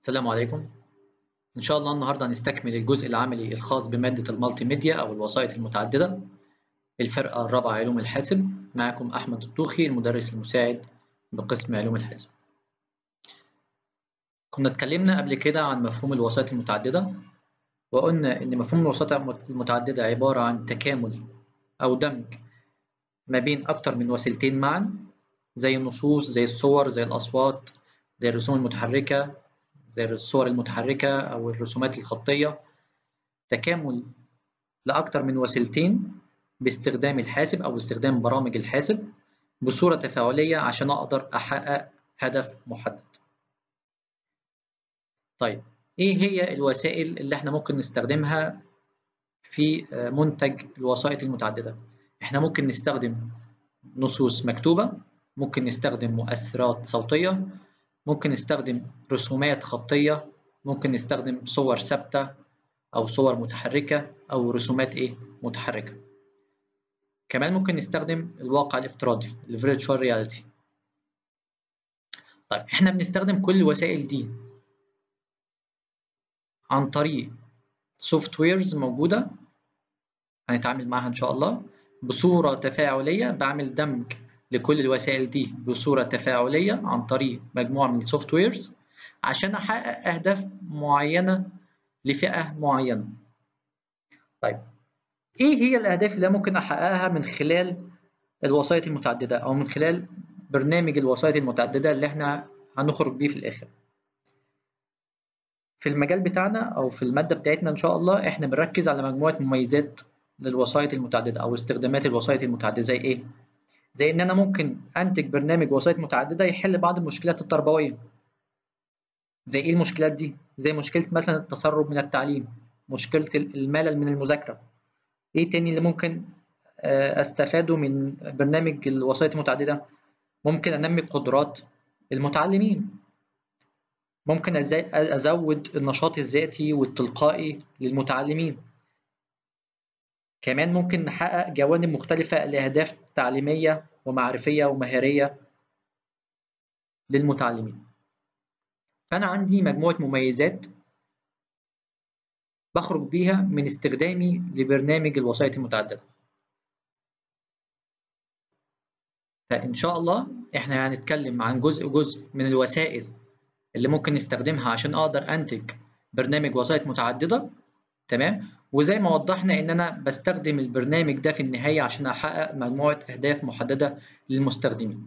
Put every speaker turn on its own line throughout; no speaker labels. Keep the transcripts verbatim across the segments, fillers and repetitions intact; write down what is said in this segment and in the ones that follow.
السلام عليكم. إن شاء الله النهاردة هنستكمل الجزء العملي الخاص بمادة المالتي ميديا أو الوسائط المتعددة، الفرقة الرابعة علوم الحاسب. معكم أحمد الطوخي المدرس المساعد بقسم علوم الحاسب. كنا اتكلمنا قبل كده عن مفهوم الوسائط المتعددة، وقلنا إن مفهوم الوسائط المتعددة عبارة عن تكامل أو دمج ما بين أكتر من وسيلتين معا، زي النصوص، زي الصور، زي الأصوات، زي الرسوم المتحركة، زي الصور المتحركة أو الرسومات الخطية. تكامل لأكتر من وسيلتين باستخدام الحاسب أو باستخدام برامج الحاسب بصورة تفاعلية عشان أقدر أحقق هدف محدد. طيب، إيه هي الوسائل اللي إحنا ممكن نستخدمها في منتج الوسائط المتعددة؟ إحنا ممكن نستخدم نصوص مكتوبة، ممكن نستخدم مؤثرات صوتية، ممكن نستخدم رسومات خطية، ممكن نستخدم صور ثابتة أو صور متحركة أو رسومات إيه متحركة. كمان ممكن نستخدم الواقع الافتراضي ال Virtual Reality. طيب، احنا بنستخدم كل الوسائل دي عن طريق سوفت ويرز موجودة هنتعامل معاها إن شاء الله بصورة تفاعلية. بعمل دمج لكل الوسائل دي بصورة تفاعلية عن طريق مجموعة من السوفت ويرز عشان أحقق أهداف معينة لفئة معينة. طيب، إيه هي الأهداف اللي ممكن أحققها من خلال الوسائط المتعددة أو من خلال برنامج الوسائط المتعددة اللي احنا هنخرج بيه في الآخر؟ في المجال بتاعنا أو في المادة بتاعتنا إن شاء الله احنا بنركز على مجموعة مميزات للوسائط المتعددة أو استخدامات الوسائط المتعددة. زي إيه؟ زي إن أنا ممكن أنتج برنامج وسائط متعددة يحل بعض المشكلات التربوية. زي إيه المشكلات دي؟ زي مشكلة مثلا التسرب من التعليم، مشكلة الملل من المذاكرة. إيه تاني اللي ممكن أستفاده من برنامج الوسائط المتعددة؟ ممكن أنمي قدرات المتعلمين، ممكن أزود النشاط الذاتي والتلقائي للمتعلمين. كمان ممكن نحقق جوانب مختلفة لأهداف تعليمية ومعرفية ومهارية للمتعلمين. فأنا عندي مجموعة مميزات بخرج بيها من استخدامي لبرنامج الوسائط المتعددة. فإن شاء الله إحنا هنتكلم عن جزء جزء من الوسائل اللي ممكن نستخدمها عشان أقدر أنتج برنامج وسائط متعددة. تمام؟ وزي ما وضحنا إن أنا بستخدم البرنامج ده في النهاية عشان أحقق مجموعة أهداف محددة للمستخدمين.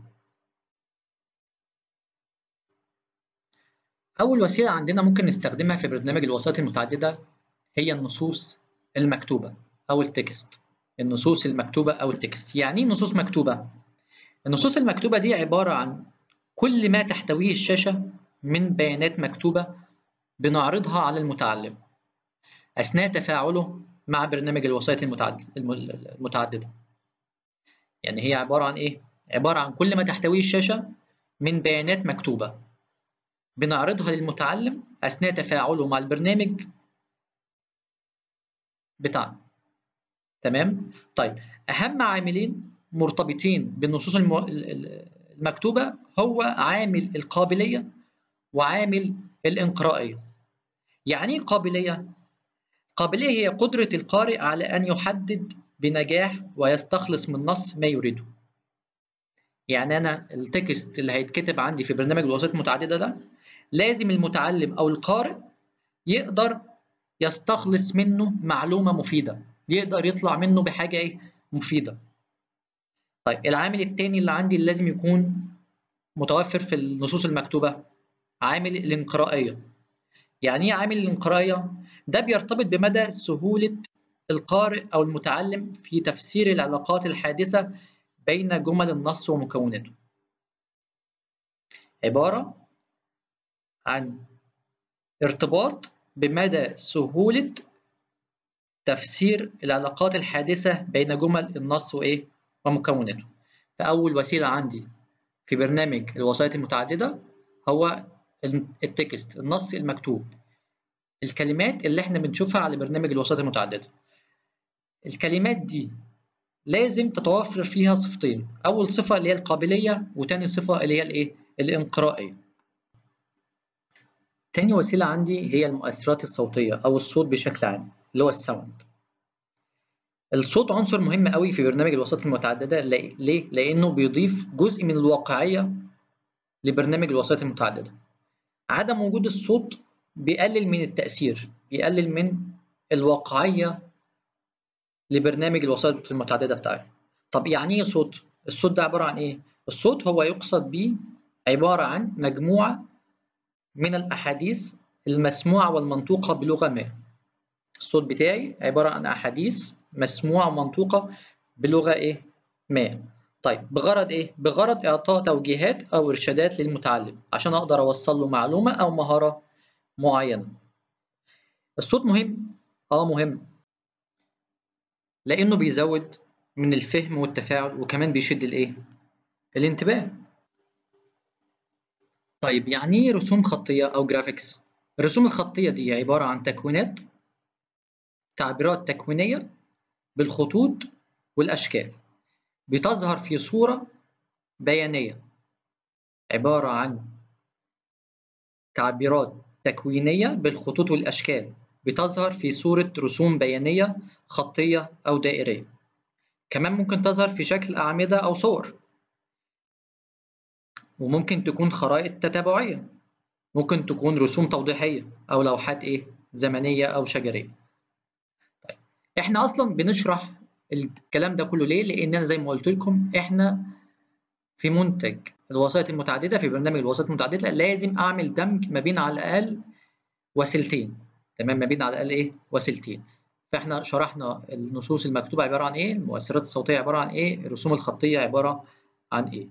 أول وسيلة عندنا ممكن نستخدمها في برنامج الوسائط المتعددة هي النصوص المكتوبة أو التكست. النصوص المكتوبة أو التكست. يعني إيه نصوص مكتوبة؟ النصوص المكتوبة دي عبارة عن كل ما تحتويه الشاشة من بيانات مكتوبة بنعرضها على المتعلم أثناء تفاعله مع برنامج الوسائط المتعددة. يعني هي عبارة عن إيه؟ عبارة عن كل ما تحتويه الشاشة من بيانات مكتوبة بنعرضها للمتعلم أثناء تفاعله مع البرنامج بتاعنا. تمام؟ طيب، أهم عاملين مرتبطين بالنصوص المكتوبة هو عامل القابلية وعامل الانقرائية. يعني إيه قابلية؟ قابلية هي قدرة القارئ على أن يحدد بنجاح ويستخلص من نص ما يريده. يعني أنا التكست اللي هيتكتب عندي في برنامج الوسائط المتعددة ده لازم المتعلم أو القارئ يقدر يستخلص منه معلومة مفيدة، يقدر يطلع منه بحاجة إيه؟ مفيدة. طيب، العامل التاني اللي عندي اللي لازم يكون متوفر في النصوص المكتوبة عامل الانقرائية. يعني إيه عامل الانقرائية؟ ده بيرتبط بمدى سهولة القارئ أو المتعلم في تفسير العلاقات الحادثة بين جمل النص ومكوناته. عبارة عن ارتباط بمدى سهولة تفسير العلاقات الحادثة بين جمل النص وإيه؟ ومكوناته. فأول وسيلة عندي في برنامج الوسائط المتعددة هو التكست، النص المكتوب، الكلمات اللي احنا بنشوفها على برنامج الوسائط المتعددة. الكلمات دي لازم تتوفر فيها صفتين، أول صفة اللي هي القابلية وتاني صفة اللي هي الإيه؟ الانقرائية. تاني وسيلة عندي هي المؤثرات الصوتية أو الصوت بشكل عام اللي هو الساوند. الصوت عنصر مهم قوي في برنامج الوسائط المتعددة. ليه؟ لأنه بيضيف جزء من الواقعية لبرنامج الوسائط المتعددة. عدم وجود الصوت بيقلل من التأثير، بيقلل من الواقعية لبرنامج الوسائط المتعددة بتاعي. طب يعني إيه صوت؟ الصوت ده عبارة عن إيه؟ الصوت هو يقصد به عبارة عن مجموعة من الأحاديث المسموعة والمنطوقة بلغة ما. الصوت بتاعي عبارة عن أحاديث مسموعة ومنطوقة بلغة إيه؟ ما. طيب بغرض إيه؟ بغرض إعطاء توجيهات أو إرشادات للمتعلم عشان أقدر أوصل له معلومة أو مهارة معينة. الصوت مهم؟ آه مهم، لأنه بيزود من الفهم والتفاعل وكمان بيشد الإيه؟ الانتباه. طيب يعني إيه رسوم خطية أو جرافيكس؟ الرسوم الخطية دي عبارة عن تكوينات، تعبيرات تكوينية بالخطوط والأشكال، بتظهر في صورة بيانية. عبارة عن تعبيرات تكوينية بالخطوط والأشكال بتظهر في صورة رسوم بيانية خطية أو دائرية. كمان ممكن تظهر في شكل أعمدة أو صور، وممكن تكون خرائط تتابعية، ممكن تكون رسوم توضيحية أو لوحات إيه؟ زمنية أو شجرية. طيب إحنا أصلا بنشرح الكلام ده كله ليه؟ لأننا زي ما قلت لكم إحنا في منتج الوسائط المتعددة، في برنامج الوسائط المتعددة لازم أعمل دمج ما بين على الأقل وسيلتين. تمام، ما بين على الأقل إيه؟ وسيلتين. فإحنا شرحنا النصوص المكتوبة عبارة عن إيه؟ المؤثرات الصوتية عبارة عن إيه؟ الرسوم الخطية عبارة عن إيه؟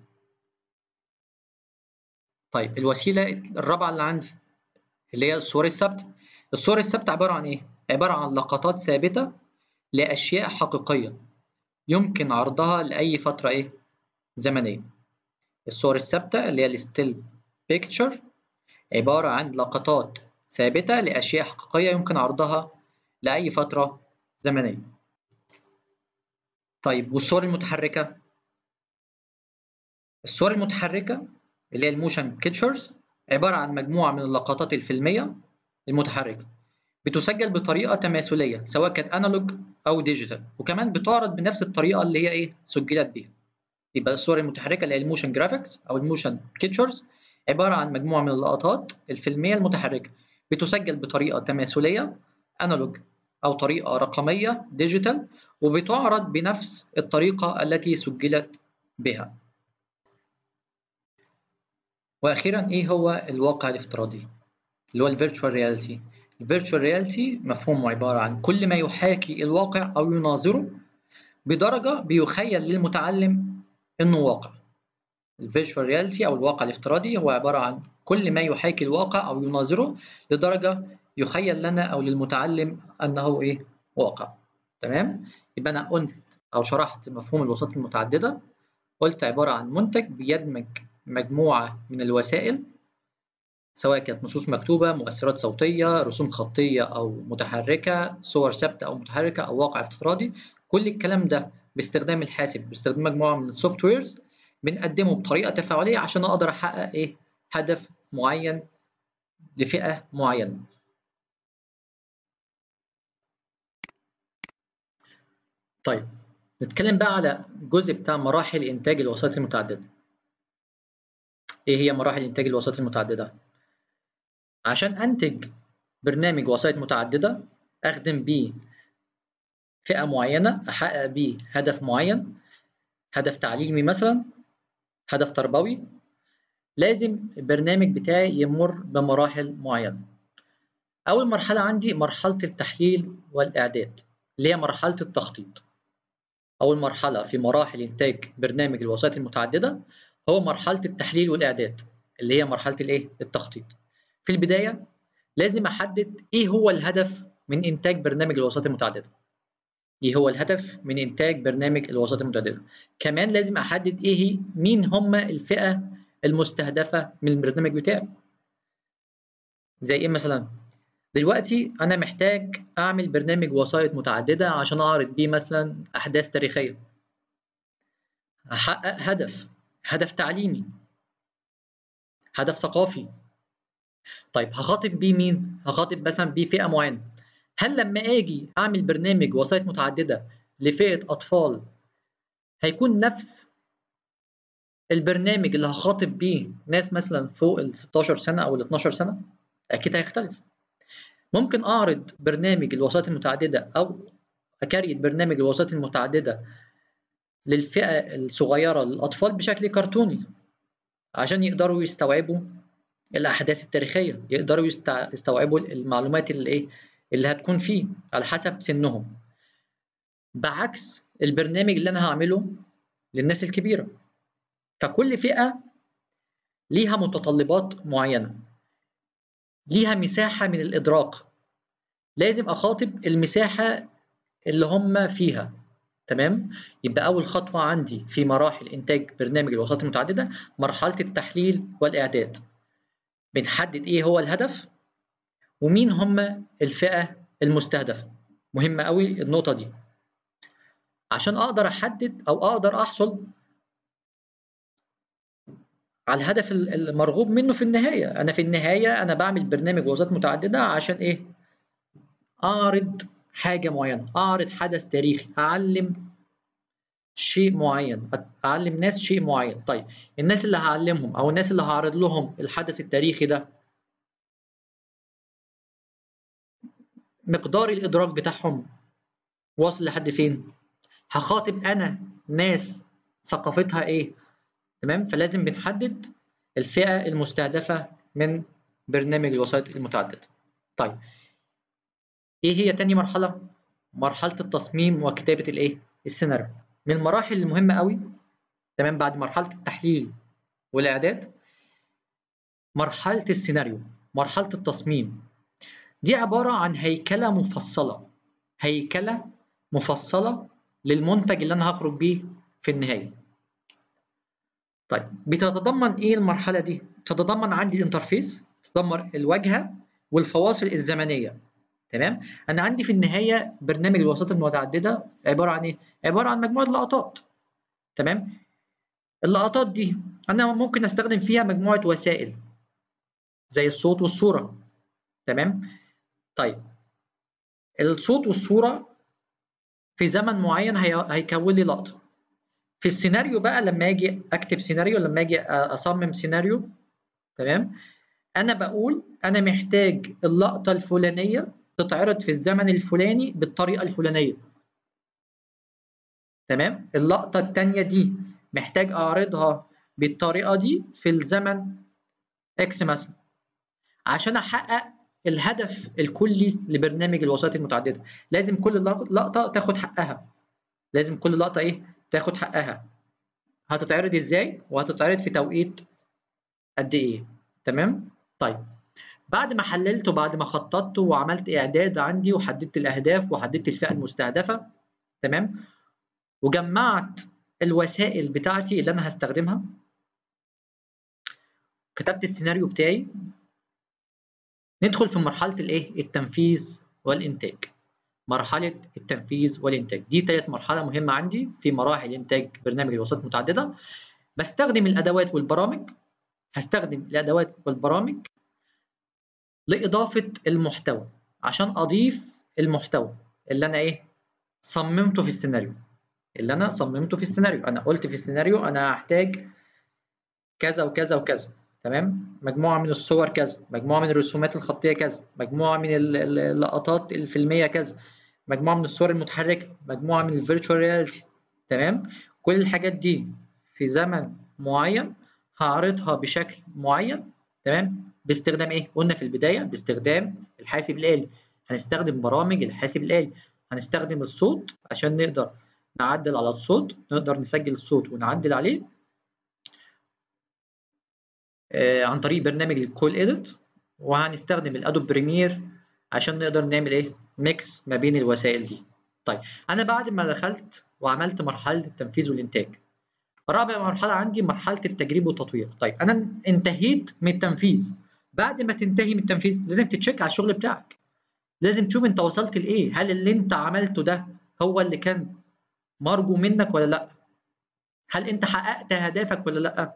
طيب الوسيلة الرابعة اللي عندي اللي هي الصور الثابتة. الصور الثابتة عبارة عن إيه؟ عبارة عن لقطات ثابتة لأشياء حقيقية يمكن عرضها لأي فترة إيه؟ زمنية. الصور الثابتة اللي هي الستيل بيكتشر عبارة عن لقطات ثابتة لأشياء حقيقية يمكن عرضها لأي فترة زمنية. طيب والصور المتحركة؟ الصور المتحركة اللي هي الموشن بيكتشرز عبارة عن مجموعة من اللقطات الفيلمية المتحركة، بتسجل بطريقة تماثلية سواء كانت أنالوج أو ديجيتال، وكمان بتعرض بنفس الطريقة اللي هي إيه؟ سجلت بيها. يبقى الصور المتحركة اللي هي الموشن جرافيكس أو الموشن بيكتشرز عبارة عن مجموعة من اللقطات الفيلمية المتحركة، بتسجل بطريقة تماثلية أنالوج أو طريقة رقمية ديجيتال، وبتعرض بنفس الطريقة التي سجلت بها. وأخيرا إيه هو الواقع الافتراضي؟ اللي هو الفيرتشوال رياليتي. الفيرتشوال رياليتي مفهومه عبارة عن كل ما يحاكي الواقع أو يناظره بدرجة بيخيل للمتعلم إنه واقع. الفيرتشوال رياليتي أو الواقع الافتراضي هو عبارة عن كل ما يحاكي الواقع أو يناظره لدرجة يخيل لنا أو للمتعلم أنه إيه؟ واقع. تمام؟ يبقى أنا قلت أو شرحت مفهوم الوسائط المتعددة. قلت عبارة عن منتج بيدمج مجموعة من الوسائل سواء كانت نصوص مكتوبة، مؤثرات صوتية، رسوم خطية أو متحركة، صور ثابتة أو متحركة أو واقع افتراضي. كل الكلام ده باستخدام الحاسب، باستخدام مجموعة من السوفت ويرز بنقدمه بطريقة تفاعلية عشان أقدر أحقق إيه؟ هدف معين لفئة معينة. طيب نتكلم بقى على الجزء بتاع مراحل إنتاج الوسائط المتعددة. إيه هي مراحل إنتاج الوسائط المتعددة؟ عشان أنتج برنامج وسائط متعددة أخدم بيه فئة معينة، أحقق بيه هدف معين، هدف تعليمي مثلا، هدف تربوي، لازم البرنامج بتاعي يمر بمراحل معينة. أول مرحلة عندي مرحلة التحليل والإعداد اللي هي مرحلة التخطيط. أول مرحلة في مراحل إنتاج برنامج الوسائط المتعددة هو مرحلة التحليل والإعداد اللي هي مرحلة الإيه؟ التخطيط. في البداية لازم أحدد إيه هو الهدف من إنتاج برنامج الوسائط المتعددة. إيه هو الهدف من إنتاج برنامج الوسائط المتعددة؟ كمان لازم أحدد إيه مين هم الفئة المستهدفة من البرنامج بتاعي. زي إيه مثلا؟ دلوقتي أنا محتاج أعمل برنامج وسائط متعددة عشان أعرض بيه مثلا أحداث تاريخية. أحقق هدف، هدف تعليمي، هدف ثقافي، طيب هخاطب بيه مين؟ هخاطب مثلا بيه فئة معينة. هل لما اجي اعمل برنامج وسائط متعددة لفئة اطفال هيكون نفس البرنامج اللي هخاطب بيه ناس مثلا فوق ال ستاشر سنة او ال اتناشر سنة؟ اكيد هيختلف. ممكن اعرض برنامج الوسائط المتعددة او اكريت برنامج الوسائط المتعددة للفئة الصغيرة للاطفال بشكل كرتوني عشان يقدروا يستوعبوا الاحداث التاريخيه، يقدروا يستوعبوا المعلومات اللي ايه اللي هتكون فيه على حسب سنهم، بعكس البرنامج اللي انا هعمله للناس الكبيره. فكل فئه ليها متطلبات معينه، ليها مساحه من الادراك، لازم اخاطب المساحه اللي هم فيها. تمام. يبقى اول خطوه عندي في مراحل انتاج برنامج الوسائط المتعدده مرحله التحليل والاعداد. بنحدد ايه هو الهدف ومين هم الفئة المستهدفة. مهمة قوي النقطة دي عشان أقدر أحدد أو أقدر أحصل على الهدف المرغوب منه في النهاية. أنا في النهاية أنا بعمل برنامج وسائط متعددة عشان إيه؟ أعرض حاجة معينة، أعرض حدث تاريخي، أعلم شيء معين، أعلم ناس شيء معين. طيب الناس اللي هعلمهم أو الناس اللي هعرض لهم الحدث التاريخي ده مقدار الإدراك بتاعهم واصل لحد فين؟ هخاطب أنا ناس ثقافتها إيه؟ تمام. فلازم بنحدد الفئة المستهدفة من برنامج الوسائط المتعددة. طيب ايه هي تاني مرحلة؟ مرحلة التصميم وكتابة الايه؟ السيناريو. من المراحل المهمة قوي. تمام. بعد مرحلة التحليل والإعداد مرحلة السيناريو، مرحلة التصميم. دي عبارة عن هيكلة مفصلة، هيكلة مفصلة للمنتج اللي أنا هخرج بيه في النهاية. طيب بتتضمن ايه المرحله دي؟ تتضمن عندي الانترفيس، تتضمن الواجهه والفواصل الزمنيه. تمام. انا عندي في النهايه برنامج الوسائط المتعدده عباره عن ايه؟ عباره عن مجموعه لقطات. تمام. اللقطات دي انا ممكن استخدم فيها مجموعه وسائل زي الصوت والصوره. تمام. طيب الصوت والصوره في زمن معين هيكون لي لقطه. في السيناريو بقى لما اجي اكتب سيناريو، لما اجي اصمم سيناريو، تمام، انا بقول انا محتاج اللقطه الفلانيه تتعرض في الزمن الفلاني بالطريقه الفلانيه. تمام. اللقطه الثانيه دي محتاج اعرضها بالطريقه دي في الزمن اكس مثلا عشان احقق الهدف الكلي لبرنامج الوسائط المتعدده. لازم كل لقطه تاخد حقها، لازم كل لقطه ايه تاخد حقها. هتتعرض ازاي وهتتعرض في توقيت قد ايه. تمام. طيب بعد ما حللت وبعد ما خططت وعملت إعداد عندي وحددت الأهداف وحددت الفئة المستهدفة، تمام، وجمعت الوسائل بتاعتي اللي أنا هستخدمها، كتبت السيناريو بتاعي، ندخل في مرحلة الإيه؟ التنفيذ والإنتاج. مرحلة التنفيذ والإنتاج دي تالت مرحلة مهمة عندي في مراحل إنتاج برنامج الوسائط المتعددة. بستخدم الأدوات والبرامج، هستخدم الأدوات والبرامج لإضافة المحتوى عشان أضيف المحتوى اللي أنا إيه؟ صممته في السيناريو. اللي أنا صممته في السيناريو، أنا قلت في السيناريو أنا هحتاج كذا وكذا وكذا. تمام. مجموعة من الصور كذا، مجموعة من الرسومات الخطية كذا، مجموعة من اللقطات الفيلمية كذا، مجموعة من الصور المتحركة، مجموعة من الفيرتشوال رياليتي. تمام. كل الحاجات دي في زمن معين هعرضها بشكل معين. تمام. باستخدام ايه؟ قلنا في البداية باستخدام الحاسب الآلي. هنستخدم برامج الحاسب الآلي، هنستخدم الصوت عشان نقدر نعدل على الصوت، نقدر نسجل الصوت ونعدل عليه آه عن طريق برنامج الكول إيديت، وهنستخدم الأدوب بريمير عشان نقدر نعمل ايه؟ ميكس ما بين الوسائل دي. طيب أنا بعد ما دخلت وعملت مرحلة التنفيذ والإنتاج، رابع مرحلة عندي مرحلة التجريب والتطوير. طيب أنا انتهيت من التنفيذ. بعد ما تنتهي من التنفيذ لازم تتشيك على الشغل بتاعك، لازم تشوف أنت وصلت لإيه، هل اللي أنت عملته ده هو اللي كان مرجو منك ولا لأ؟ هل أنت حققت أهدافك ولا لأ؟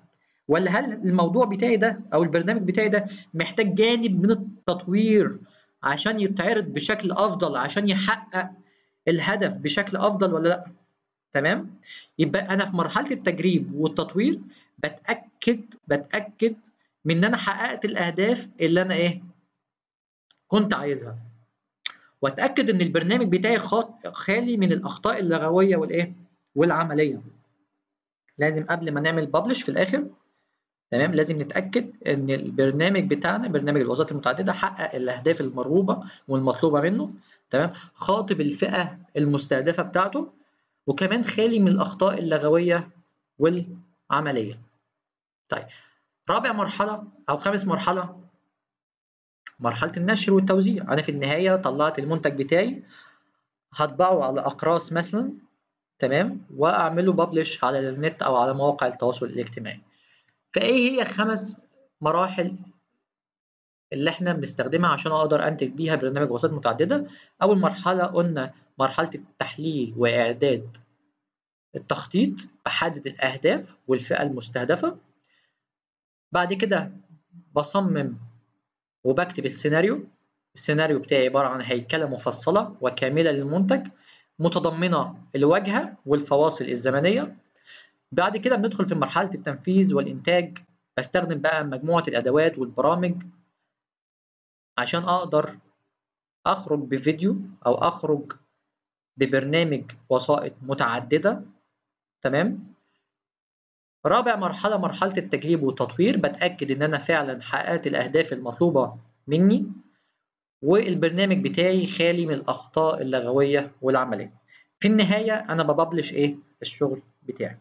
ولا هل الموضوع بتاعي ده او البرنامج بتاعي ده محتاج جانب من التطوير عشان يتعرض بشكل افضل، عشان يحقق الهدف بشكل افضل ولا لا؟ تمام؟ يبقى انا في مرحله التجريب والتطوير بتاكد بتاكد من ان انا حققت الاهداف اللي انا ايه كنت عايزها، واتاكد ان البرنامج بتاعي خالي من الاخطاء اللغويه والايه والعمليه. لازم قبل ما نعمل ببلش في الاخر، تمام، لازم نتاكد ان البرنامج بتاعنا برنامج الوظائف المتعدده حقق الاهداف المرغوبه والمطلوبه منه، تمام، خاطب الفئه المستهدفه بتاعته، وكمان خالي من الاخطاء اللغويه والعمليه. طيب رابع مرحله او خامس مرحله، مرحله النشر والتوزيع. انا في النهايه طلعت المنتج بتاعي، هطبعه على اقراص مثلا، تمام، واعمله ببلش على النت او على مواقع التواصل الاجتماعي. فايه هي خمس مراحل اللي احنا بنستخدمها عشان اقدر انتج بيها برنامج وسائط متعدده؟ اول مرحله قلنا مرحله التحليل واعداد التخطيط، بحدد الاهداف والفئه المستهدفه. بعد كده بصمم وبكتب السيناريو. السيناريو بتاعي عباره عن هيكله مفصله وكامله للمنتج، متضمنه الواجهه والفواصل الزمنيه. بعد كده بندخل في مرحله التنفيذ والانتاج، بستخدم بقى مجموعه الادوات والبرامج عشان اقدر اخرج بفيديو او اخرج ببرنامج وسائط متعدده، تمام. رابع مرحله مرحله التجريب والتطوير، بتاكد ان انا فعلا حققت الاهداف المطلوبه مني والبرنامج بتاعي خالي من الاخطاء اللغويه والعمليه. في النهايه انا ببلش ايه الشغل بتاعي.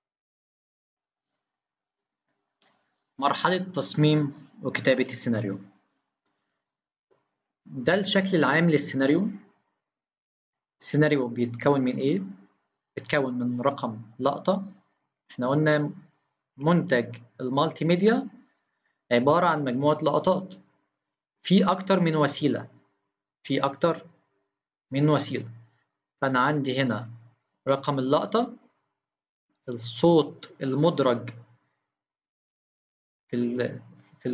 مرحله تصميم وكتابه السيناريو، ده الشكل العام للسيناريو. السيناريو بيتكون من ايه؟ بيتكون من رقم لقطه. احنا قلنا منتج المالتي ميديا عبارة عن مجموعة لقطات في أكتر من وسيلة، في أكتر من وسيلة. فأنا عندي هنا رقم اللقطة، الصوت المدرج في ال في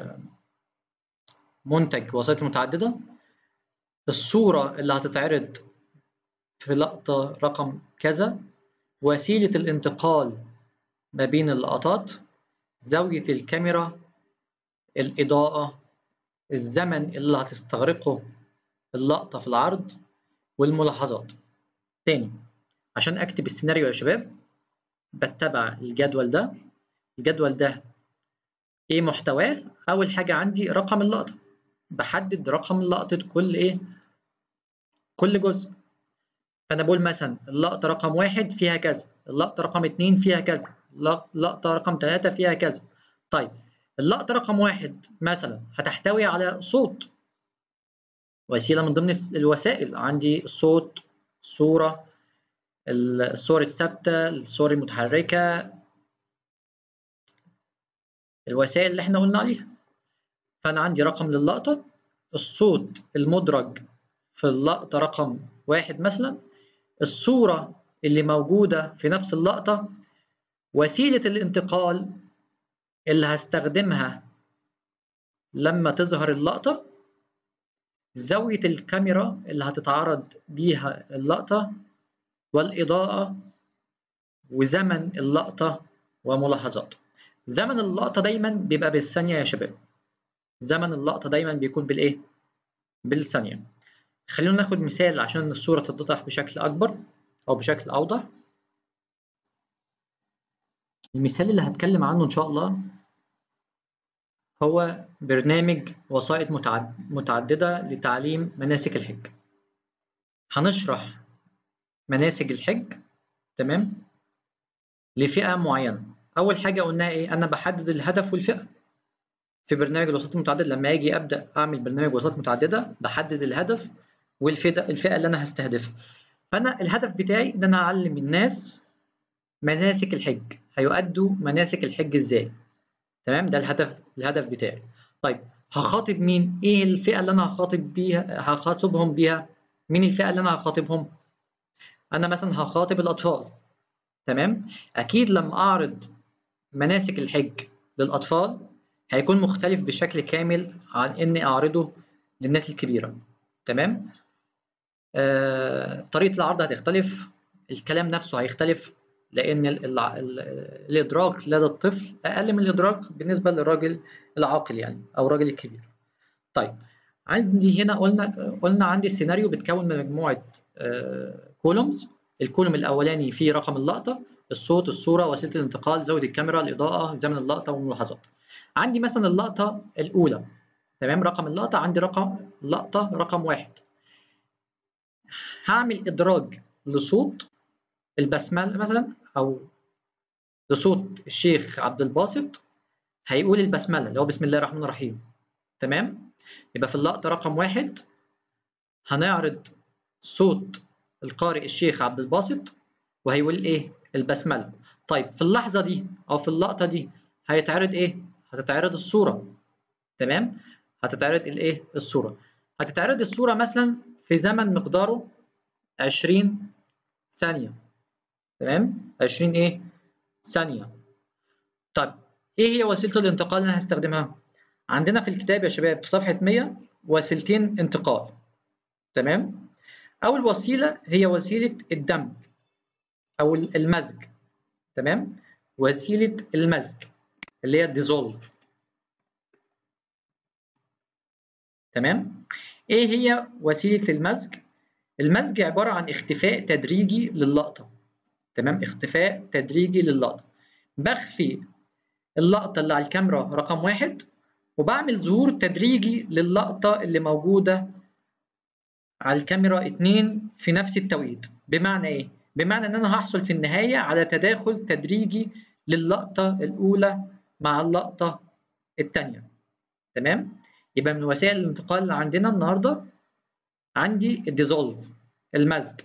المنتج وسائط متعددة، الصورة اللي هتتعرض في لقطة رقم كذا، وسيلة الانتقال ما بين اللقطات، زاوية الكاميرا، الإضاءة، الزمن اللي هتستغرقه اللقطة في العرض، والملاحظات. تاني، عشان أكتب السيناريو يا شباب بتبع الجدول ده. الجدول ده إيه محتواه؟ أول حاجة عندي رقم اللقطة، بحدد رقم لقطة كل إيه؟ كل جزء. فأنا بقول مثلا اللقطة رقم واحد فيها كذا، اللقطة رقم اتنين فيها كذا، اللقطة رقم تلاتة فيها كذا. طيب اللقطة رقم واحد مثلا هتحتوي على صوت، وسيلة من ضمن الوسائل. عندي صوت، صورة، الصور الثابتة، الصور المتحركة، الوسائل اللي احنا قلنا عليها. فأنا عندي رقم للقطة، الصوت المدرج في اللقطة رقم واحد مثلا، الصورة اللي موجودة في نفس اللقطة، وسيلة الانتقال اللي هستخدمها لما تظهر اللقطة، زاوية الكاميرا اللي هتتعرض بيها اللقطة، والإضاءة، وزمن اللقطة وملاحظات. زمن اللقطة دايما بيبقى بالثانية يا شباب، زمن اللقطة دايما بيكون بالإيه؟ بالثانية. خلينا ناخد مثال عشان الصورة تتضح بشكل أكبر أو بشكل أوضح. المثال اللي هتكلم عنه إن شاء الله هو برنامج وسائط متعددة لتعليم مناسك الحج. هنشرح مناسك الحج، تمام، لفئة معينة. أول حاجة قلناها إيه؟ أنا بحدد الهدف والفئة. في برنامج الوسائط المتعددة لما أجي أبدأ أعمل برنامج وسائط متعددة بحدد الهدف والفئة الفئة اللي أنا هستهدفها. فأنا الهدف بتاعي إن أنا أعلم الناس مناسك الحج، هيؤدوا مناسك الحج إزاي؟ تمام، ده الهدف الهدف بتاعي. طيب هخاطب مين؟ إيه الفئة اللي أنا هخاطب بيها هخاطبهم بيها؟ مين الفئة اللي أنا هخاطبهم؟ أنا مثلا هخاطب الأطفال، تمام؟ أكيد لما أعرض مناسك الحج للأطفال هيكون مختلف بشكل كامل عن إني أعرضه للناس الكبيرة. تمام؟ آه، طريقة العرض هتختلف، الكلام نفسه هيختلف، لأن ال ال ال الإدراك لدى الطفل أقل من الإدراك بالنسبة للراجل العاقل يعني أو الراجل الكبير. طيب عندي هنا قلنا قلنا عندي السيناريو بيتكون من مجموعة كولومز. الكولوم الأولاني فيه رقم اللقطة، الصوت، الصورة، وسيلة الانتقال، زاوية الكاميرا، الإضاءة، زمن اللقطة والملاحظات. عندي مثلا اللقطة الأولى، تمام، رقم اللقطة عندي رقم لقطة رقم واحد. هعمل إدراج لصوت البسملة مثلا أو لصوت الشيخ عبد الباسط، هيقول البسملة اللي هو بسم الله الرحمن الرحيم. تمام؟ يبقى في اللقطة رقم واحد هنعرض صوت القارئ الشيخ عبد الباسط وهيقول ايه؟ البسملة. طيب في اللحظة دي أو في اللقطة دي هيتعرض ايه؟ هتتعرض الصورة. تمام؟ هتتعرض الايه؟ الصورة. هتتعرض الصورة مثلا في زمن مقداره عشرين ثانية. تمام؟ عشرين ايه؟ ثانية. طيب ايه هي وسيلة الانتقال اللي انا هستخدمها؟ عندنا في الكتاب يا شباب في صفحة مية وسيلتين انتقال. تمام؟ أول وسيلة هي وسيلة الدمج أو المزج. تمام؟ وسيلة المزج اللي هي dissolve. تمام؟ إيه هي وسيلة المزج؟ المزج عبارة عن اختفاء تدريجي للقطة. تمام؟ اختفاء تدريجي للقطة. بخفي اللقطة اللي على الكاميرا رقم واحد وبعمل ظهور تدريجي للقطة اللي موجودة على الكاميرا اتنين في نفس التوقيت. بمعنى ايه؟ بمعنى ان انا هحصل في النهاية على تداخل تدريجي للقطة الاولى مع اللقطة الثانية. تمام؟ يبقى من وسائل الانتقال اللي عندنا النهاردة عندي الديزولف، المزج.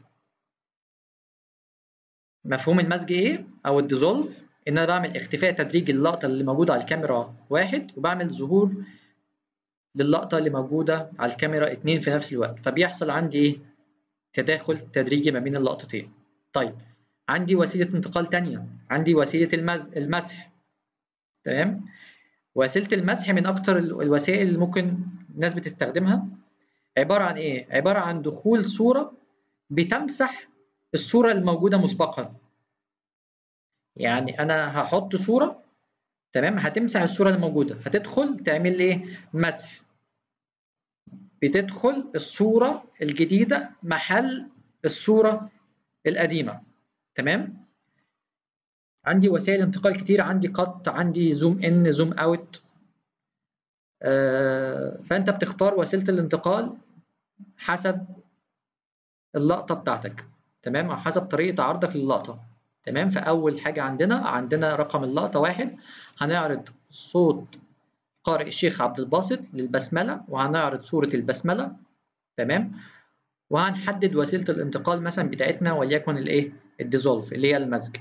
مفهوم المزج ايه؟ او الديزولف ان انا بعمل اختفاء تدريجي للقطة اللي موجودة على الكاميرا واحد وبعمل ظهور للقطة اللي موجودة على الكاميرا اتنين في نفس الوقت، فبيحصل عندي ايه؟ تداخل تدريجي ما بين اللقطتين. طيب عندي وسيلة انتقال تانية، عندي وسيلة المز... المسح. تمام؟ وسيلة المسح من أكتر الوسائل اللي ممكن الناس بتستخدمها. عبارة عن إيه؟ عبارة عن دخول صورة بتمسح الصورة الموجودة مسبقا. يعني أنا هحط صورة، تمام، هتمسح الصورة الموجودة، هتدخل تعمل لي إيه؟ مسح. بتدخل الصورة الجديدة محل الصورة القديمة. تمام؟ عندي وسائل انتقال كتير، عندي قط، عندي زوم ان، زوم اوت. آه فانت بتختار وسيله الانتقال حسب اللقطه بتاعتك. تمام؟ او حسب طريقه عرضك للقطه. تمام؟ فاول حاجه عندنا عندنا رقم اللقطه واحد، هنعرض صوت قارئ الشيخ عبد الباسط للبسمله وهنعرض صوره البسمله. تمام؟ وهنحدد وسيله الانتقال مثلا بتاعتنا وليكن الايه؟ الديزولف اللي هي المزج.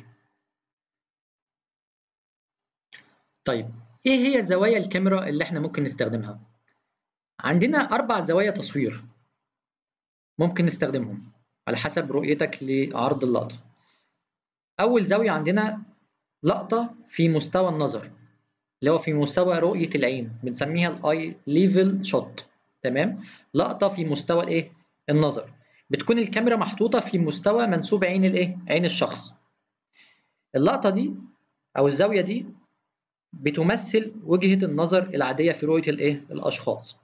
طيب ايه هي زوايا الكاميرا اللي احنا ممكن نستخدمها؟ عندنا أربع زوايا تصوير ممكن نستخدمهم على حسب رؤيتك لعرض اللقطة. أول زاوية عندنا لقطة في مستوى النظر اللي هو في مستوى رؤية العين، بنسميها الآي ليفل شوت. تمام؟ لقطة في مستوى الإيه؟ النظر. بتكون الكاميرا محطوطة في مستوى منسوب عين الإيه؟ عين الشخص. اللقطة دي أو الزاوية دي بتمثل وجهة النظر العادية في رؤية الإيه؟ الأشخاص.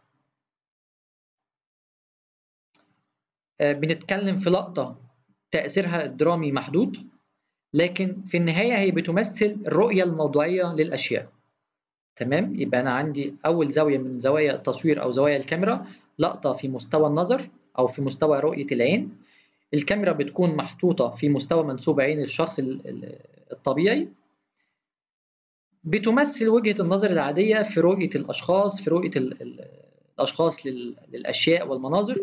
بنتكلم في لقطة تأثيرها الدرامي محدود، لكن في النهاية هي بتمثل الرؤية الموضوعية للأشياء. تمام؟ يبقى أنا عندي أول زاوية من زوايا التصوير أو زوايا الكاميرا لقطة في مستوى النظر أو في مستوى رؤية العين. الكاميرا بتكون محطوطة في مستوى منسوب عين الشخص الطبيعي، بتمثل وجهة النظر العادية في رؤية الأشخاص، في رؤية الأشخاص للأشياء والمناظر.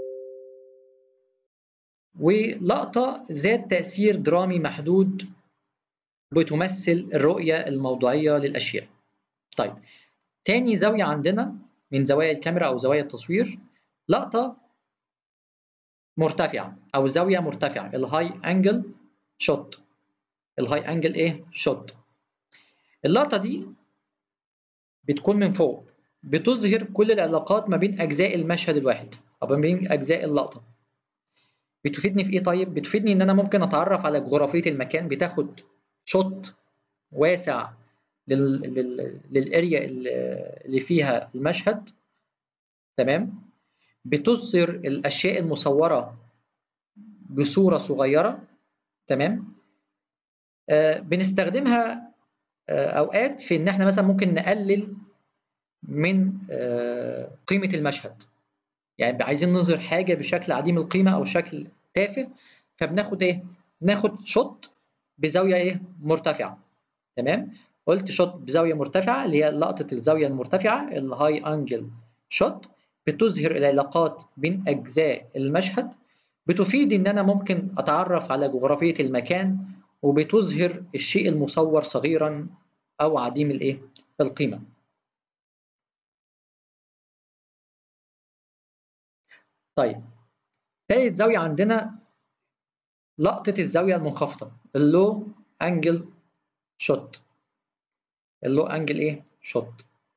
ولقطة ذات تأثير درامي محدود بتمثل الرؤية الموضوعية للأشياء. طيب تاني زاوية عندنا من زوايا الكاميرا أو زوايا التصوير لقطة مرتفعة أو زاوية مرتفعة، الهاي أنجل شوت. الهاي أنجل إيه؟ شوت. اللقطة دي بتكون من فوق، بتظهر كل العلاقات ما بين أجزاء المشهد الواحد أو ما بين أجزاء اللقطة. بتفيدني في إيه طيب؟ بتفيدني إن أنا ممكن أتعرف على جغرافية المكان، بتاخد شوت واسع لل... لل... للاريا اللي فيها المشهد، تمام؟ بتظهر الأشياء المصورة بصورة صغيرة، تمام؟ آه بنستخدمها آه أوقات في إن إحنا مثلا ممكن نقلل من آه قيمة المشهد، يعني عايزين نظهر حاجة بشكل عديم القيمة أو شكل تافه، فبناخد إيه؟ ناخد شوت بزاوية إيه؟ مرتفعة، تمام؟ قلت شوت بزاوية مرتفعة اللي هي لقطة الزاوية المرتفعة الهاي أنجل شوت، بتظهر العلاقات بين أجزاء المشهد، بتفيد إن أنا ممكن أتعرف على جغرافية المكان، وبتظهر الشيء المصور صغيرا أو عديم الإيه؟ القيمة. طيب، ثالث زاوية عندنا لقطة الزاوية المنخفضة اللو أنجل شوت. اللو أنجل إيه؟ شوت.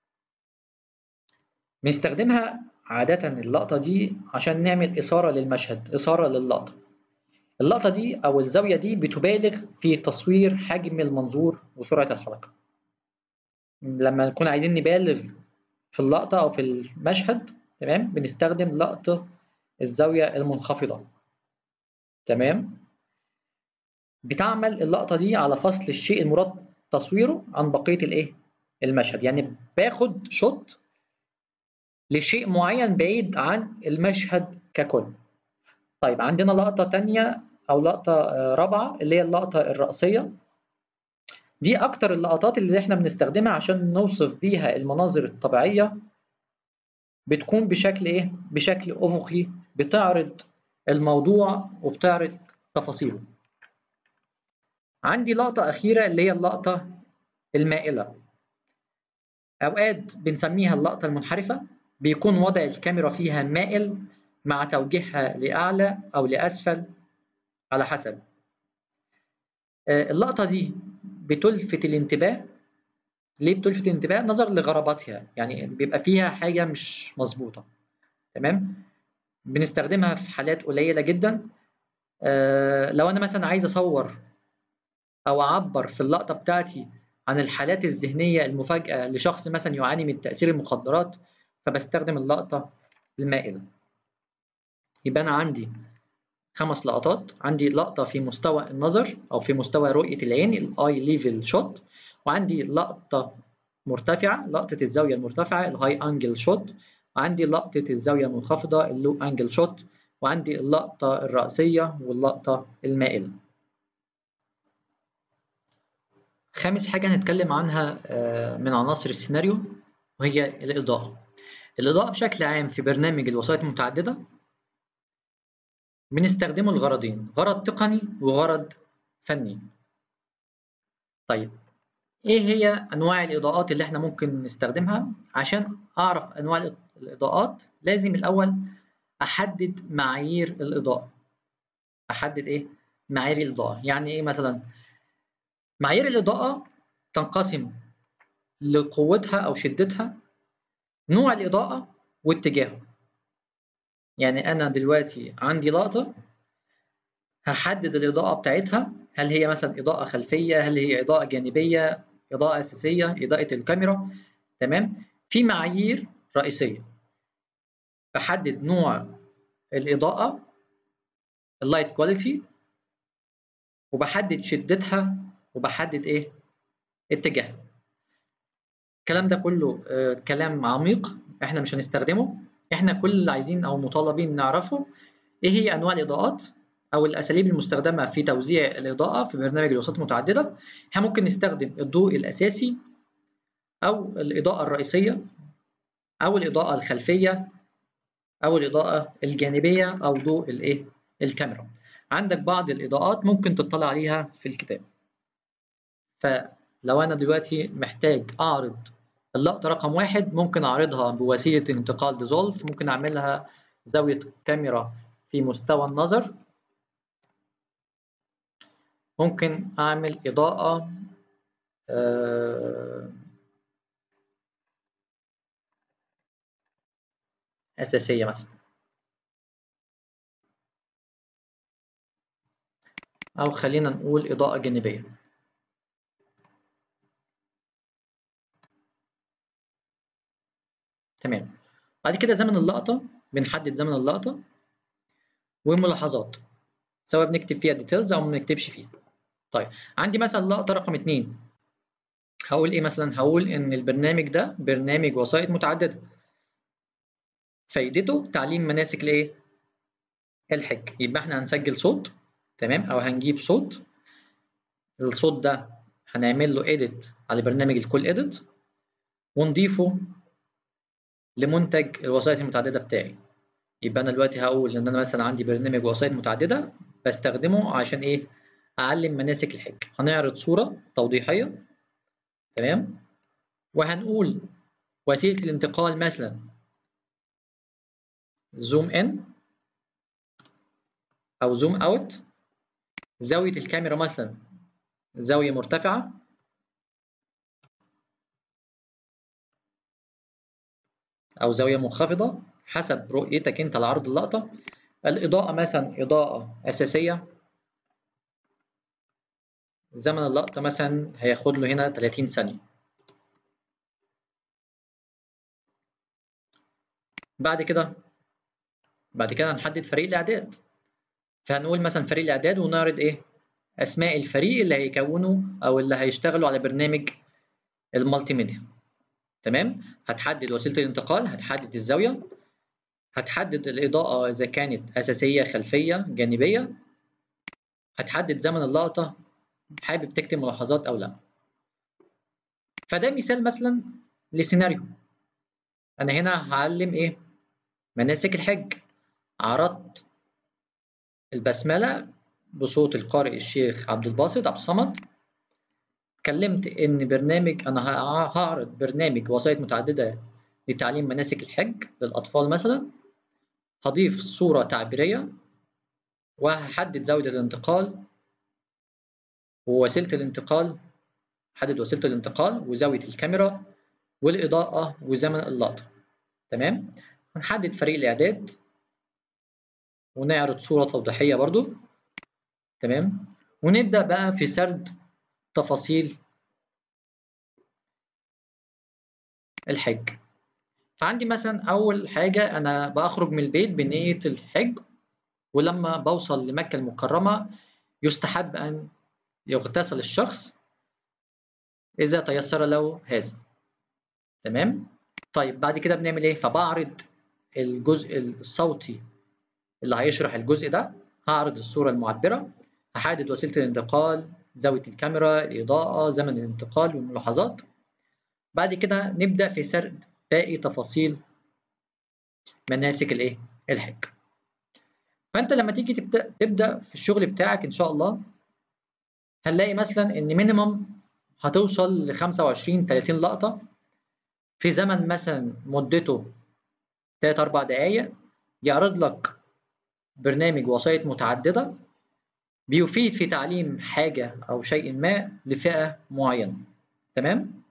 بنستخدمها عادة اللقطة دي عشان نعمل إثارة للمشهد، إثارة للقطة. اللقطة دي أو الزاوية دي بتبالغ في تصوير حجم المنظور وسرعة الحركة. لما نكون عايزين نبالغ في اللقطة أو في المشهد، تمام، بنستخدم لقطة الزاوية المنخفضة، تمام. بتعمل اللقطة دي على فصل الشيء المراد تصويره عن بقية الإيه؟ المشهد، يعني باخد شوت لشيء معين بعيد عن المشهد ككل. طيب عندنا لقطة تانية أو لقطة رابعة اللي هي اللقطة الرأسية. دي أكتر اللقطات اللي إحنا بنستخدمها عشان نوصف بيها المناظر الطبيعية. بتكون بشكل إيه؟ بشكل أفقي، بتعرض الموضوع وبتعرض تفاصيله. عندي لقطة أخيرة اللي هي اللقطة المائلة، أوقات بنسميها اللقطة المنحرفة، بيكون وضع الكاميرا فيها مائل مع توجيهها لأعلى أو لأسفل على حسب. اللقطة دي بتلفت الانتباه. ليه بتلفت الانتباه؟ نظرا لغرابتها، يعني بيبقى فيها حاجة مش مظبوطة، تمام. بنستخدمها في حالات قليلة جدا. آه لو أنا مثلا عايز أصور أو أعبر في اللقطة بتاعتي عن الحالات الذهنية المفاجئة لشخص مثلا يعاني من تأثير المخدرات، فبستخدم اللقطة المائلة. يبقى أنا عندي خمس لقطات. عندي لقطة في مستوى النظر أو في مستوى رؤية العين الآي ليفل شوت، وعندي لقطة مرتفعة، لقطة الزاوية المرتفعة الهاي أنجل شوت، وعندي لقطة الزاوية المنخفضة اللو أنجل شوت، وعندي اللقطة الرأسية واللقطة المائلة. خامس حاجة هنتكلم عنها من عناصر السيناريو وهي الإضاءة. الإضاءة بشكل عام في برنامج الوسائط المتعددة بنستخدمه لغرضين، غرض تقني وغرض فني. طيب، ايه هي انواع الاضاءات اللي احنا ممكن نستخدمها؟ عشان اعرف انواع الاضاءات لازم الاول احدد معايير الاضاءة. احدد ايه؟ معايير الاضاءة. يعني ايه مثلا؟ معايير الاضاءة تنقسم لقوتها او شدتها، نوع الاضاءة، واتجاهه. يعني انا دلوقتي عندي لقطة، هحدد الاضاءة بتاعتها، هل هي مثلا اضاءة خلفية، هل هي اضاءة جانبية، اضاءة اساسية، اضاءة الكاميرا، تمام. في معايير رئيسية بحدد نوع الإضاءة، اللايت كواليتي، وبحدد شدتها، وبحدد إيه؟ اتجاهها. الكلام ده كله آه كلام عميق إحنا مش هنستخدمه. إحنا كل اللي عايزين أو مطالبين نعرفه إيه هي أنواع الإضاءات أو الأساليب المستخدمة في توزيع الإضاءة في برنامج الوسائط المتعددة. إحنا ممكن نستخدم الضوء الأساسي أو الإضاءة الرئيسية أو الإضاءة الخلفية أو الإضاءة الجانبية أو ضوء الإيه؟ الكاميرا. عندك بعض الإضاءات ممكن تطلع عليها في الكتاب. فلو أنا دلوقتي محتاج أعرض اللقطة رقم واحد، ممكن أعرضها بوسيلة انتقال ديزولف، ممكن أعملها زاوية كاميرا في مستوى النظر، ممكن أعمل إضاءة آه أساسية مثلا، أو خلينا نقول إضاءة جانبية. تمام. بعد كده زمن اللقطة، بنحدد زمن اللقطة وملاحظات، سواء بنكتب فيها ديتيلز أو ما بنكتبش فيها. طيب عندي مثلا لقطة رقم اتنين، هقول إيه مثلا؟ هقول إن البرنامج ده برنامج وسائط متعددة، فايدته تعليم مناسك الإيه؟ الحج. يبقى إحنا هنسجل صوت، تمام، أو هنجيب صوت. الصوت ده هنعمل له إيديت على برنامج الكول إيديت، ونضيفه لمنتج الوسائط المتعددة بتاعي. يبقى أنا دلوقتي هقول إن أنا مثلا عندي برنامج وسائط متعددة بستخدمه عشان إيه؟ أعلم مناسك الحج. هنعرض صورة توضيحية، تمام، وهنقول وسيلة الانتقال مثلا زوم إن أو زوم أوت، زاوية الكاميرا مثلا زاوية مرتفعة، أو زاوية منخفضة حسب رؤيتك أنت لعرض اللقطة. الإضاءة مثلا إضاءة أساسية، زمن اللقطة مثلا هياخد له هنا ثلاثين ثانية. بعد كده بعد كده هنحدد فريق الإعداد، فهنقول مثلا فريق الإعداد ونعرض إيه؟ أسماء الفريق اللي هيكونوا أو اللي هيشتغلوا على برنامج المالتي ميديا. تمام؟ هتحدد وسيلة الانتقال، هتحدد الزاوية، هتحدد الإضاءة إذا كانت أساسية خلفية جانبية، هتحدد زمن اللقطة، حابب تكتب ملاحظات أو لا. فده مثال مثلا لسيناريو. أنا هنا هعلم إيه؟ مناسك الحج. عرضت البسملة بصوت القارئ الشيخ عبد الباسط عبد الصمد. اتكلمت إن برنامج أنا هعرض برنامج وسائط متعددة لتعليم مناسك الحج للأطفال مثلا. هضيف صورة تعبيرية، وهحدد زاوية الانتقال ووسيلة الانتقال، حدد وسيلة الانتقال وزاوية الكاميرا والإضاءة وزمن اللقطة. تمام؟ هنحدد فريق الإعداد ونعرض صورة توضيحية برضو. تمام؟ ونبدأ بقى في سرد تفاصيل الحج. فعندي مثلا أول حاجة أنا بخرج من البيت بنية الحج، ولما بوصل لمكة المكرمة يستحب أن يغتسل الشخص إذا تيسر له هذا. تمام؟ طيب بعد كده بنعمل إيه؟ فبعرض الجزء الصوتي اللي هيشرح الجزء ده، هعرض الصورة المعبرة، هحدد وسيلة الانتقال، زاوية الكاميرا، الإضاءة، زمن الانتقال والملاحظات. بعد كده نبدأ في سرد باقي تفاصيل مناسك الإيه؟ الحج. فأنت لما تيجي تبدأ تبدأ في الشغل بتاعك إن شاء الله، هنلاقي مثلا إن مينيمم هتوصل ل خمسة وعشرين ثلاثين لقطة في زمن مثلا مدته ثلاث أربع دقايق، يعرض لك برنامج وسائط متعددة بيفيد في تعليم حاجة أو شيء ما لفئة معينة. تمام؟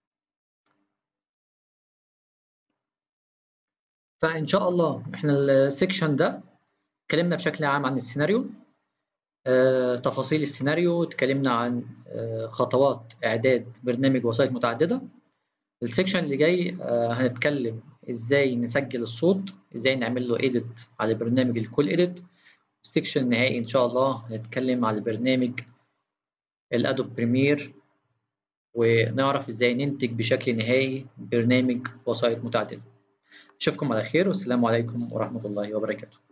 فإن شاء الله إحنا السكشن ده اتكلمنا بشكل عام عن السيناريو، آه، تفاصيل السيناريو، اتكلمنا عن آه، خطوات إعداد برنامج وسائط متعددة. السكشن اللي جاي آه، هنتكلم إزاي نسجل الصوت، إزاي نعمل له إيديت على برنامج الكول إيديت. السكشن النهائي إن شاء الله هنتكلم على برنامج الأدوب بريمير، ونعرف إزاي ننتج بشكل نهائي برنامج وسائط متعددة. أشوفكم على خير، والسلام عليكم ورحمة الله وبركاته.